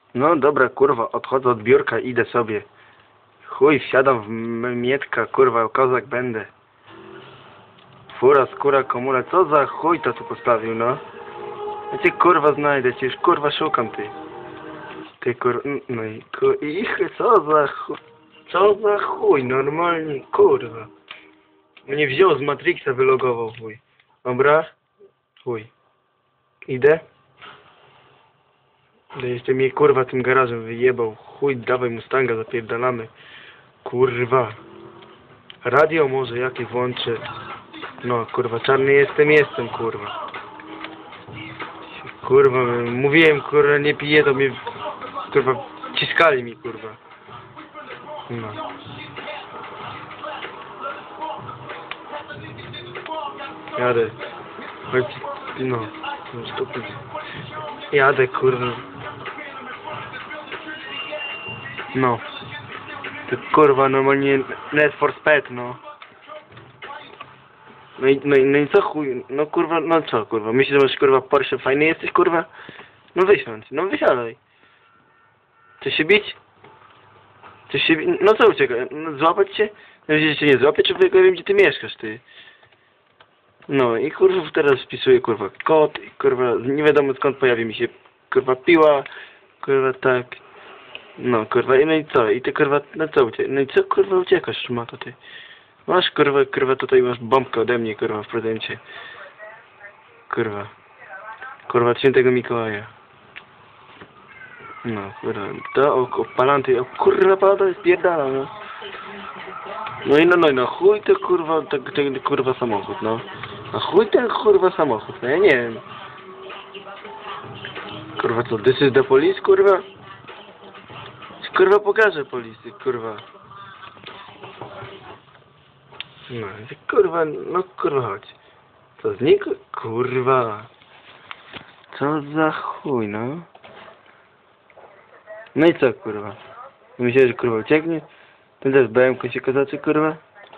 No dobra, kurwa, odchodzę od biurka, idę sobie. Chuj, wsiadam w mietka, kurwa, kozak będę. Fura, skóra, komura, co za chuj to tu postawił, no? Ja cię kurwa znajdę, cię już kurwa szukam, ty. Ty no i co za chuj, normalnie, kurwa. Mnie wziął z Matrixa, wylogował, chuj. Dobra? Chuj. Idę? Ale jeszcze mnie kurwa tym garażem wyjebał. Chuj, dawaj Mustanga, zapierdalamy. Kurwa. Radio może jakie włączę. No kurwa, czarny jestem kurwa. Kurwa, mówiłem kurwa, nie piję, to mnie kurwa ciskali mi kurwa. No. Jadę. No. Jadę kurwa. No. To kurwa normalnie Need for Speed, no. No i co chuj, no kurwa, no co kurwa, myślisz, że masz kurwa Porsche fajny jesteś kurwa? No wysiądź, no wysiadaj. Chcesz się bić? Chcesz się bić? No co ucieka? No, złapać cię? No widzisz, cię nie złapię, czy ja wiem gdzie ty mieszkasz, ty? No i kurwa teraz wpisuję kurwa kod i kurwa nie wiadomo skąd pojawi mi się kurwa piła, kurwa tak. No kurwa i no i co? I ty kurwa, no co uciekasz? No i co kurwa uciekasz, szmato ty? Masz kurwa tutaj masz bombkę ode mnie kurwa w prezencie. Kurwa. Kurwa od świętego Mikołaja. No kurwa. To o palanty, o kurwa pada spierdala no. No chuj to kurwa ten kurwa samochód no. A chuj ten kurwa samochód, no ja nie wiem. Kurwa co, this is the police kurwa? Kurwa pokażę policji kurwa. No, kurwa, no kurwa chodź. Co znikł? Kurwa. Co za chuj, no. No i co, kurwa? Myślałeś, że kurwa ucieknie? Ten też BM-ku się kozaczy, kurwa?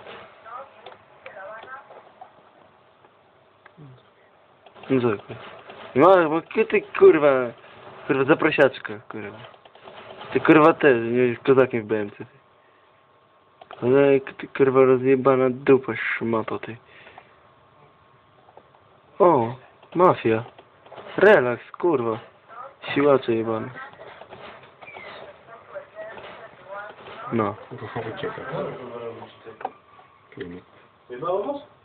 No co, kurwa? No, bo ty, kurwa, zaprosiaczka, kurwa. Ty, kurwa, też, nie jest kozakiem w BM-ce. Ale jak ty kurwa rozjebana dupa szmato ty. O, mafia. Relaks, kurwa. Siłacze jebane. No. Jebało was?